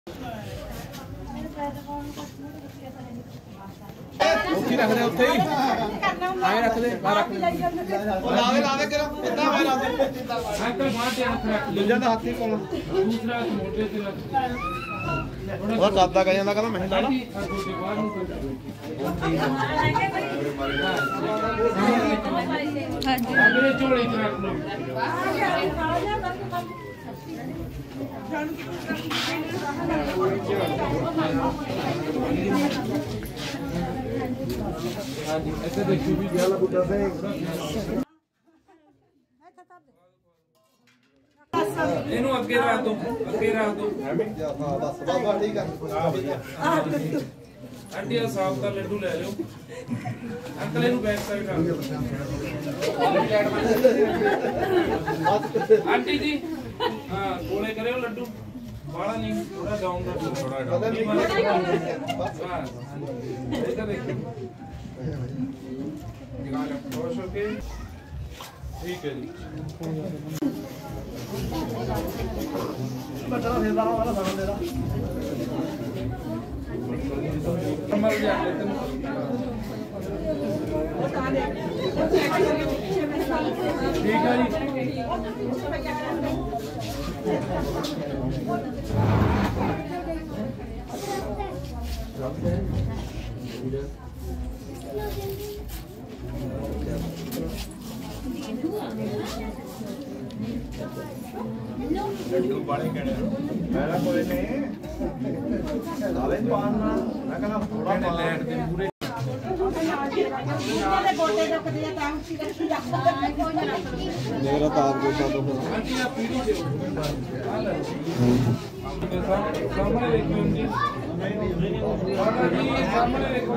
ਉੱਥੇ ਰੱਖ ਦੇ ਉੱਥੇ ਹੀ ਆਏ ਰੱਖ ਦੇ ਬਾਹਰ ਰੱਖ ਦੇ ਲਾ ਦੇ ਕਰ ਇੱਦਾਂ ਮੈਂ ਲਾ ਦੇ ਅੰਕਲ ਬਾਹਰ ਤੇ ਹੱਥ ਰੱਖ ਦੂਜਾ ਦਾ ਹੱਥ ਹੀ ਕੋਲ ਦੂਸਰਾ ਮੋਢੇ ਤੇ ਰੱਖ ਉਹ ਕਰਦਾ ਕਹਿ ਜਾਂਦਾ ਕਹਿੰਦਾ ਮੈਂ ਲਾ ਲਾ ਬਾਹਰ ਨੂੰ ਹਾਂਜੀ ਅਗਲੇ ਝੋਲੇ ਚ ਰੱਖ ਲਓ ਹਾਂਜੀ ਇੱਥੇ ਦੇਖੀ ਵੀ ਗੱਲ ਬੁੱਢਾ ਤੇ ਇਹਨੂੰ ਅੱਗੇ ਰੱਖ ਦੋ ਬਸ ਬਾਬਾ ਠੀਕ ਆ आंटी साफ का लड्डू ले लो uncle in back side aunty ji हाँ गोले करे लड्डू बड़ा नहीं थोड़ा डाउन रखो थोड़ा इधर देखिए खुश होके ठीक है जी मर जाते ठीक है लड्डू बड़े कहने मेरा कोई नहीं नाले पाना मैं कहना थोड़ा लैंड दे पूरे मेरा तार गोटा तो आंटी आप पीड़ी दे सामने देखो जी सामने देखो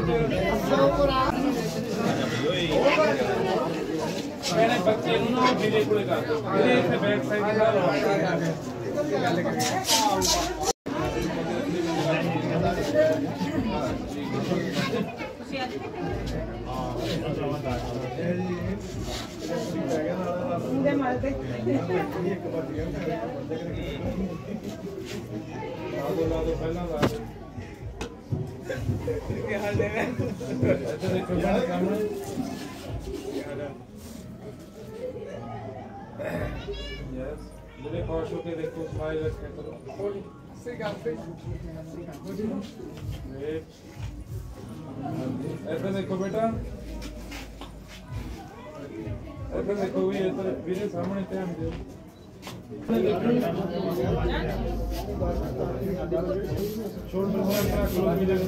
मैंने बच्चे ना मेरे को लगा मेरे से बैक साइड का मेरे खुश होके देखो स्माइल रखे करो ऐसे देखो बेटा ऐसे देखो भी ऐसे मेरे सामने ध्यान दो शोल्डर थोड़ा क्लोज मिलेगा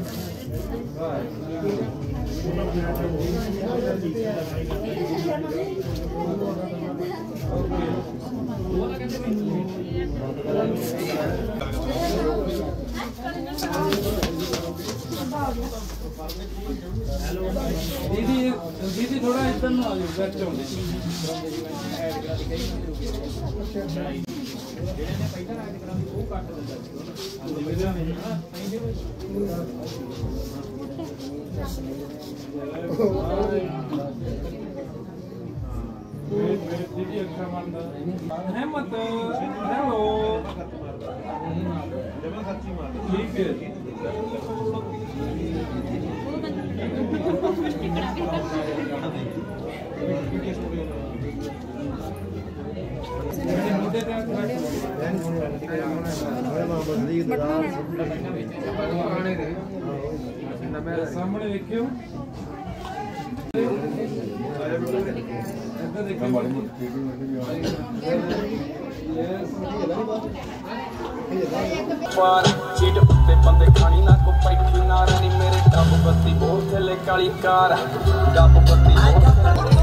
दीदी दीदी थोड़ा इधर ना आ जाओ बैठ जाओ दीदी अच्छा मानता है मत हेलो ठीक है सामने देखियो सीट उत्ते बंदे खानी ना को पैठी ना रानी मेरे डब बत्ती बहुत थले काली कार डब बत्ती